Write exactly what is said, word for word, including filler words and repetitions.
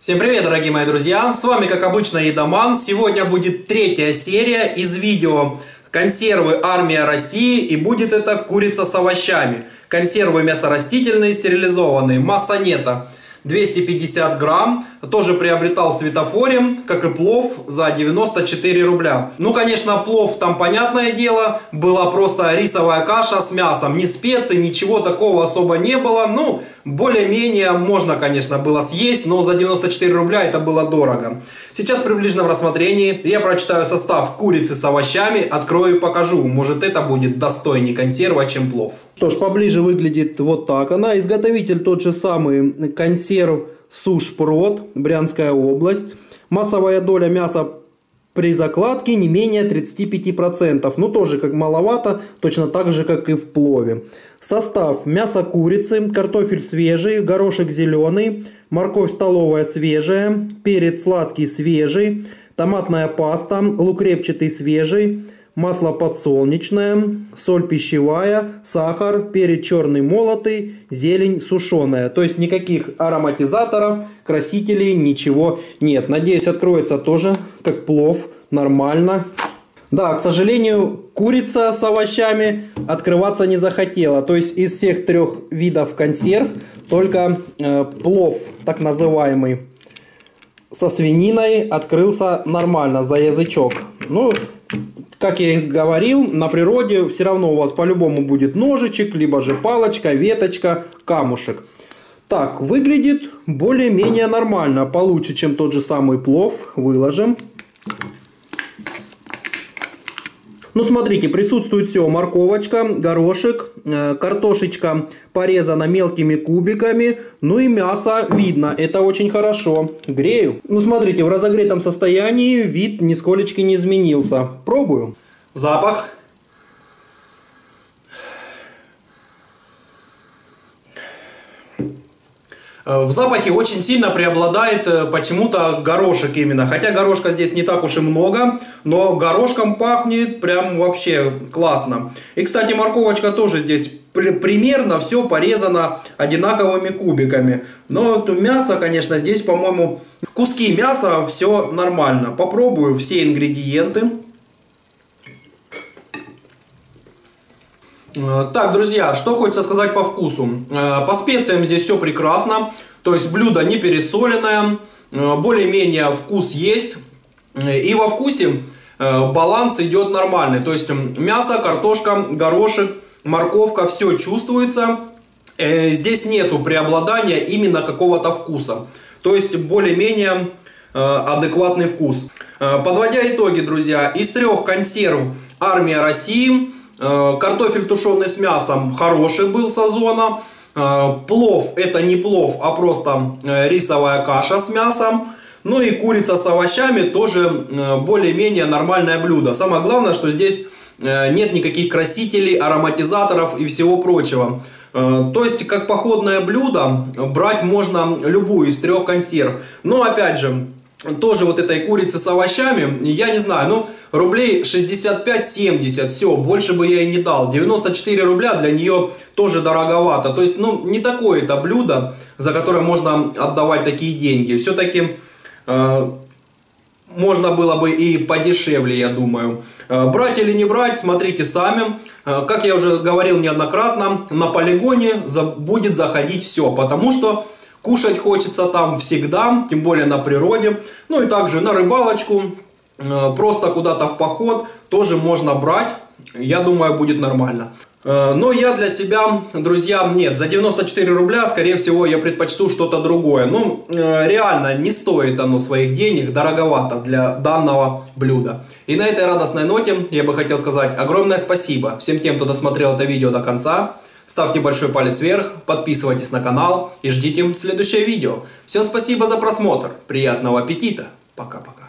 Всем привет, дорогие мои друзья! С вами, как обычно, Едоман. Сегодня будет третья серия из видео консервы «Армия России», и будет это курица с овощами. Консервы мясорастительные, стерилизованные, масса нетто двести пятьдесят грамм. Тоже приобретал в Светофоре, как и плов, за девяносто четыре рубля. Ну, конечно, плов там, понятное дело, была просто рисовая каша с мясом. Ни специй, ничего такого особо не было. Ну, более-менее можно, конечно, было съесть, но за девяносто четыре рубля это было дорого. Сейчас при ближнем рассмотрении я прочитаю состав курицы с овощами, открою и покажу. Может, это будет достойнее консерва, чем плов. Что ж, поближе выглядит вот так она. Изготовитель тот же самый, консерв Сушпрод, Брянская область. Массовая доля мяса при закладке не менее тридцати пяти процентов. Ну, тоже как маловато, точно так же, как и в плове. Состав: мясо курицы, картофель свежий, горошек зеленый, морковь столовая свежая, перец сладкий свежий, томатная паста, лук репчатый свежий, масло подсолнечное, соль пищевая, сахар, перец черный молотый, зелень сушеная. То есть никаких ароматизаторов, красителей, ничего нет. Надеюсь, откроется тоже как плов, нормально. Да, к сожалению, курица с овощами открываться не захотела. То есть из всех трех видов консерв только э, плов, так называемый, со свининой открылся нормально, за язычок. Ну, как я и говорил, на природе все равно у вас по-любому будет ножичек, либо же палочка, веточка, камушек. Так, выглядит более-менее нормально, получше, чем тот же самый плов. Выложим. Ну, смотрите, присутствует все: морковочка, горошек, э, картошечка порезана мелкими кубиками, ну и мясо видно, это очень хорошо. Грею. Ну, смотрите, в разогретом состоянии вид нисколечки не изменился. Пробую. Запах. В запахе очень сильно преобладает почему-то горошек именно. Хотя горошка здесь не так уж и много, но горошком пахнет прям вообще классно. И, кстати, морковочка тоже здесь примерно все порезано одинаковыми кубиками. Но мясо, конечно, здесь, по-моему, куски мяса, все нормально. Попробую все ингредиенты. Так, друзья, что хочется сказать по вкусу. По специям здесь все прекрасно. То есть блюдо не пересоленное. Более-менее вкус есть. И во вкусе баланс идет нормальный. То есть мясо, картошка, горошек, морковка, все чувствуется. Здесь нету преобладания именно какого-то вкуса. То есть более-менее адекватный вкус. Подводя итоги, друзья, из трех консерв «Армия России» картофель тушеный с мясом хороший был с Озона. Плов — это не плов, а просто рисовая каша с мясом. Ну и курица с овощами тоже более-менее нормальное блюдо. Самое главное, что здесь нет никаких красителей, ароматизаторов и всего прочего. То есть, как походное блюдо, брать можно любую из трех консерв. Но опять же, тоже вот этой курицы с овощами, я не знаю, ну, рублей шестьдесят пять — семьдесят, все, больше бы я и не дал. девяносто четыре рубля для нее тоже дороговато. То есть, ну, не такое это блюдо, за которое можно отдавать такие деньги. Все-таки э, можно было бы и подешевле, я думаю. Э, брать или не брать, смотрите сами. Э, как я уже говорил неоднократно, на полигоне за, будет заходить все, потому что кушать хочется там всегда, тем более на природе. Ну и также на рыбалочку, просто куда-то в поход тоже можно брать. Я думаю, будет нормально. Но я для себя, друзья, нет, за девяносто четыре рубля, скорее всего, я предпочту что-то другое. Ну, реально, не стоит оно своих денег, дороговато для данного блюда. И на этой радостной ноте я бы хотел сказать огромное спасибо всем тем, кто досмотрел это видео до конца. Ставьте большой палец вверх, подписывайтесь на канал и ждите следующее видео. Всем спасибо за просмотр, приятного аппетита, пока-пока.